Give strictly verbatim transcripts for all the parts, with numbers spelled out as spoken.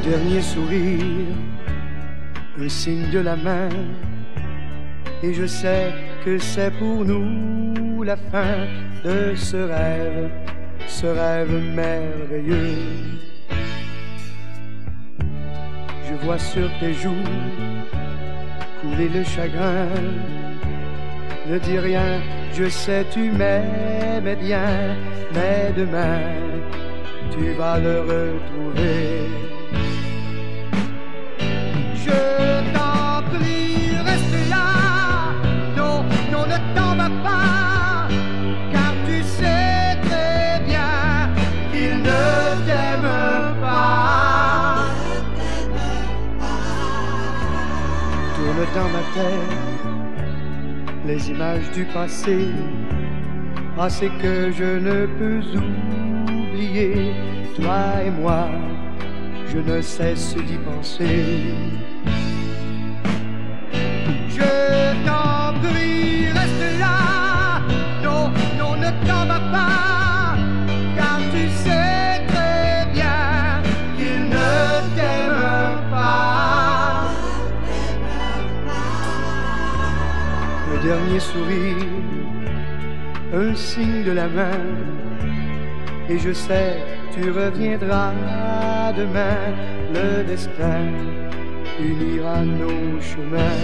dernier sourire, un signe de la main, et je sais que c'est pour nous la fin de ce rêve, ce rêve merveilleux. Je vois sur tes joues couler le chagrin. Ne dis rien, je sais tu m'aimais bien, mais demain tu vas le retrouver. Je t'en prie, reste là, non, non, ne t'en vas pas, car tu sais très bien qu'il ne t'aime pas. Tourne dans ma tête les images du passé, passé que je ne peux oublier. Toi et moi, je ne cesse d'y penser. Je t'en prie, reste là, non, non, ne t'en vas pas, car tu sais très bien qu'il ne t'aime pas. Le dernier sourire, un signe de la main, et je sais tu reviendras demain. Le destin unira nos chemins.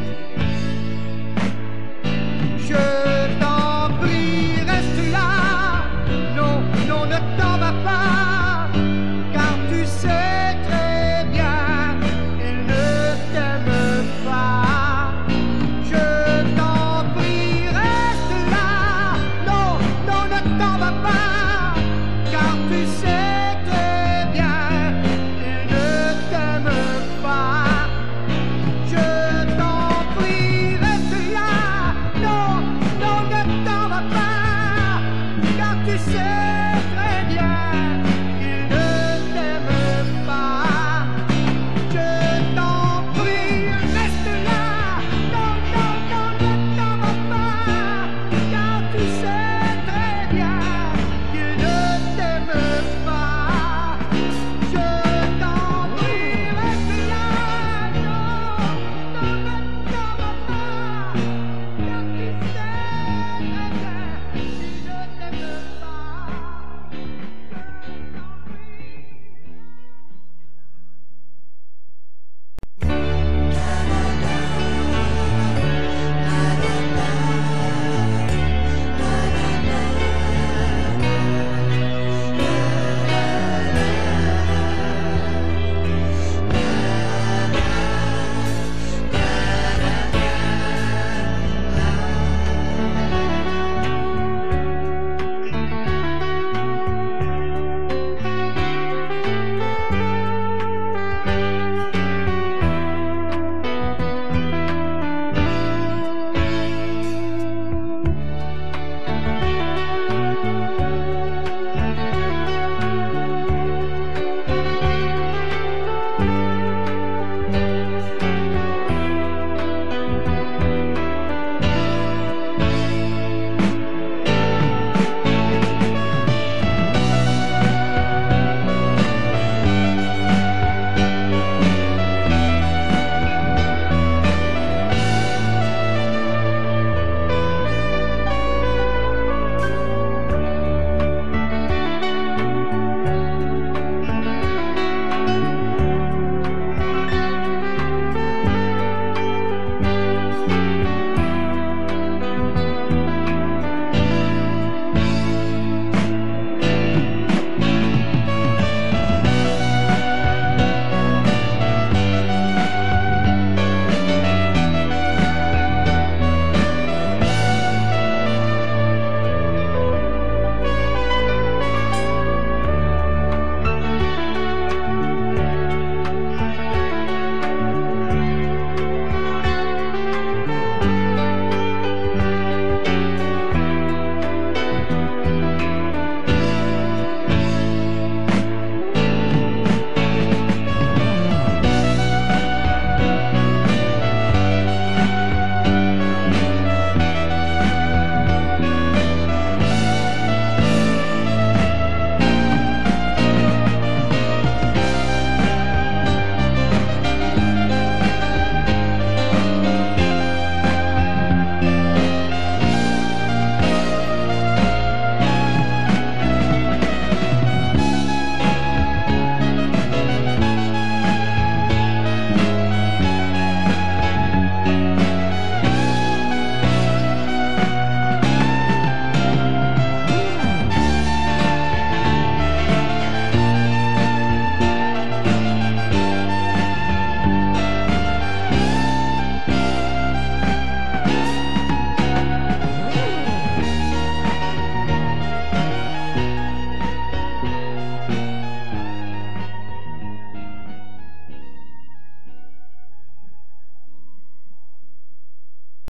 Je t'en prie, reste là, non, non, ne t'en vas pas, car tu sais très bien qu'il ne t'aime pas. Je t'en prie, reste là, non, non, ne t'en vas pas, car tu sais très bien qu'il ne t'aime pas. Je t'en prie, reste là, non, non, ne t'en vas pas, car tu sais